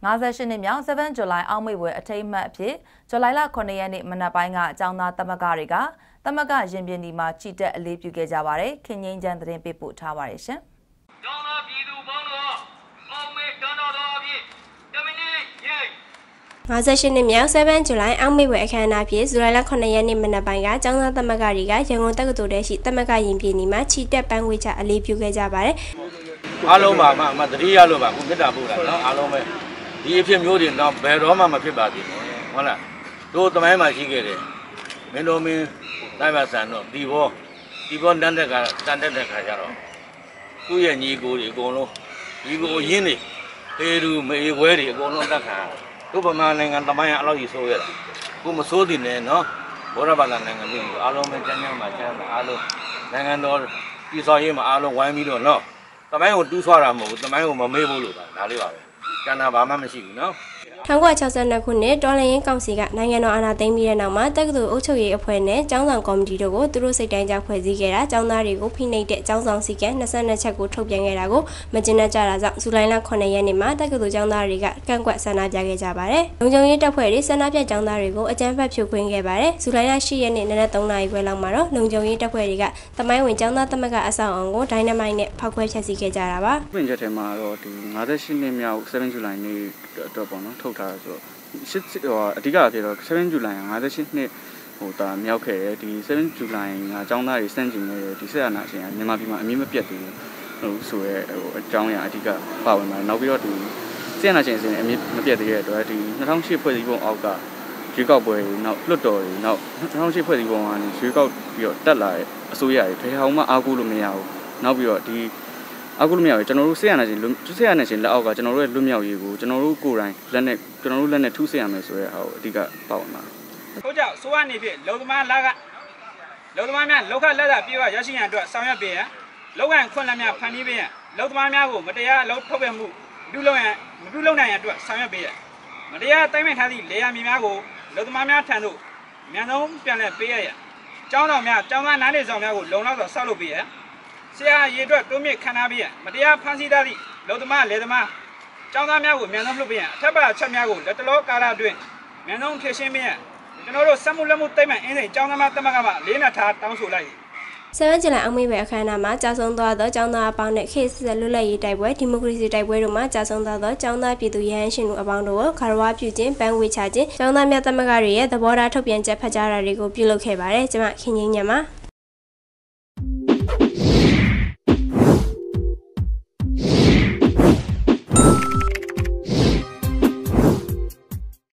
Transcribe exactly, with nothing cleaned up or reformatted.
fiftyနှစ်မြောက်seven July အောက်မေ့ပွဲအထိမ်းအမှတ်အဖြစ်ဇူလိုင်လnineရက်နေ့မနက်ပိုင်းကအကြောင်းသားသမဂ္ဂတွေကသမဂ္ဂရင်ပြင်ဒီမှာချီတက်အလေးပြုခဲ့ကြပါတယ်။ခင်ငင်းချမ်းသတင်းပေးပို့ထားပါတယ်ရှင်။ကျောင်းသားပြည်သူပေါင်းတော်အောင်မေ့တန်းတော်တော်အဖြစ်တမင်းရေးfiftyနှစ်မြောက်seven July အောက်မေ့ပွဲအခမ်းအနားဖြစ်ဇူလိုင်လnineရက်နေ့မနက်ပိုင်းကကျောင်းသားသမဂ္ဂတွေကရန်ကုန်တက္ကသိုလ်ထဲရှိသမဂ္ဂရင်ပြင်ဒီမှာချီတက်ပန်းဝေချအလေးပြုခဲ့ကြပါတယ်။အားလုံးပါမမတတိယလို့ပါကိုမြတ်တာပို့တာနော်အားလုံးပဲဒီအဖြစ်မျိုးတွေတော့ဘယ်တော့မှမဖြစ်ပါသေးဘူးဟုတ်လားတို့တမိုင်းမှာရှိခဲ့တယ်မင်းတို့မင်းနိုင်ပါဆန်တော့ဒီဘောဒီဘောတန်းတဲ့ကတန်းတဲ့ခါကျတော့သူ့ရဲ့ညီကိုတွေအကုန်လုံးညီကိုရင်းနေဖေရူမေဝဲတွေအကုန်လုံးတက်ခါတို့ဗမာနိုင်ငံတမိုင်းအလောက်ကြီးဆိုးရတာကိုမဆိုးတင်နဲ့နော်ဘောရဘာသာနိုင်ငံပြည်အားလုံးပဲကျန်းကျန်းမှာကျန်းမှာအားလုံးနိုင်ငံတော်ပြည်စောရေးမှာအားလုံးဝိုင်းပြီးတော့နော်တမိုင်းကိုတူးဆွားတာမဟုတ်ဘူးတမိုင်းကိုမမေ့ဘူးလို့ပါဒါလေးပါပဲကျန်တာဘာမှမရှိဘူးနော် nineteen sixty-twoခုနှစ်တော်လှန်ရေးကောင်စီကနိုင်ငံတော်အာဏာသိမ်းပြီးတဲ့နောက်မှာတက္ကသိုလ်အုပ်ချုပ်ရေးအဖွဲ့နဲ့ကျောင်းဆောင်ကော်မတီတို့ကိုသူတို့စိတ်တိုင်းကြဖွဲ့စည်းခဲ့တာကျောင်းသားတွေကိုဖိနှိပ်တဲ့ကျောင်းဆောင်စည်းကမ်းtwenty-twoချက်ကိုထုတ်ပြန်ခဲ့တာကိုမကျေနပ်ကြတာကြောင့်ဇူလိုင်လnineရက်နေ့မှာတက္ကသိုလ်ကျောင်းသားတွေကကန့်ကွက်ဆန္ဒပြခဲ့ကြပါတယ်။လုံခြုံရေးတပ်ဖွဲ့တွေဆန္ဒပြကျောင်းသားတွေကိုအကြမ်းဖက်ဖြိုခွင်းခဲ့ပါတယ်။ဇူလိုင်လeightရက်နေ့နနက်threeနာရီခွဲလောက်မှာတော့လုံခြုံရေးတပ်ဖွဲ့တွေကတမိုင်းဝင်ကျောင်းသားသမဂ္ဂအဆောက်အအုံကိုဒိုင်းနမိုက်နဲ့ဖောက်ခွဲဖျက်ဆီးခဲ့ကြတာပါ။ပြင်ချက်ထဲမှာတော့ဒီfifty-eightနှစ်မြောက်seven July နေ့တော့ပေါ့နော်ထုတ်ထားတာဆိုတော့ရှစ်ဟိုအဓိကအဖြစ်တော့seven July fifty-eightနှစ်ဟိုတာမြောက်ခဲ့တယ်ဒီseven July ကအကြောင်းသားတွေစန့်ကျင်နေတဲ့ဒီဆက်အနာရှင်ကမြန်မာပြည်မှာအမြင့်မပြတ်သေးဘူးဟိုဆိုရဲဟိုအကြောင်းအရာအဓိကပါဝင်ပါတယ်နောက်ပြီးတော့ဒီဆက်အနာရှင်အစဉ်အမြင့်မပြတ်သေးတဲ့အတွက်ဒီtwo thousand eightဖွဲ့စည်းပုံအောက်ကရွေးကောက်ပွဲတွေနောက်လွတ်တော်တွေနောက်two thousand eightဖွဲ့စည်းပုံကနေရွေးကောက်ပြီးတော့တက်လာတဲ့အစိုးရတွေဘယ်ဟောင်းမှအားကိုးလို့မရဘူးနောက်ပြီးတော့ဒီအခုလိုမျိုးကျွန်တော်တို့ဆက်ရနေချင်းဆက်ရနေချင်းလက်အောက်ကကျွန်တော်တို့ရဲ့လွတ်မြောက်ရေးကိုကျွန်တော်တို့ကိုယ်တိုင်လက်နဲ့ကျွန်တော်တို့လက်နဲ့ထူးဆရမယ်ဆိုတဲ့ဟာကိုအဓိကပါဝင်ပါဟုတ်ကြောင့်ဆိုရနေဖြစ်လုံသမားလာကလုံသမားများလောက်ခလက်တာပြေးရရရှိရန်အတွက်ဆောင်ရွက်ပေးရန်လောက်ကန်ခွင့်လက်များဖန်တီးပေးရန်လုံသမားများကိုမတရားအလုပ်ထုတ်ပြန်မှုမပြုလုပ်ရန်မပြုလုပ်နိုင်ရန်အတွက်ဆောင်ရွက်ပေးရန်မတရားတိုင်းမဲ့ထားသည့်လေယာဉ်များကိုလုံသမားများထံသို့အများဆုံးပြန်လည်ပေးရရန်ကျောင်းတော်များကျောင်းသားနားနေဆောင်များကိုလုံလောက်စွာဆောက်လုပ်ပေးရန်ဆရာရေအတွက်တိုးမြင့်ခံထားပြီးရမတရားဖမ်းဆီးထားသည့်လုံသမားလေသမားကျောင်းသားများကိုအမြန်ဆုံးလွှတ်ပေးရန်အထက်ပါချက်များကိုလက်တလောကာလအတွင်းအမြန်ဆုံးဖြည့်ရှင်းပေးရန်ကျွန်တော်တို့စက်မှုလက်မှုတိတ်မှန်အင်းစိန်ကျောင်းသားများတက်မှတ်ကမှလေးနက်ထားတောင်းဆိုလိုက် seven Julyအောင်မေ့ပွဲအခမ်းအနားမှာကြာဆုံးသွားသောကျောင်းသားအပေါင်းနဲ့ခေတ်ဆက်လွတ်လပ်ရေးတိုက်ပွဲဒီမိုကရေစီတိုက်ပွဲတို့မှာကြာဆုံးသွားသောကျောင်းသားပြည်သူရဟန်းရှင်တို့အပေါင်းတို့ကိုခါရဝါပြုခြင်းပန်းဝေချခြင်းကျောင်းသားများသမဂ္ဂတွေရဲ့သဘောထားထုတ်ပြန်ချက်ဖတ်ကြားတာတွေကိုပြုလုပ်ခဲ့ပါတယ်ကျွန်မခင်ငင်းညံပါ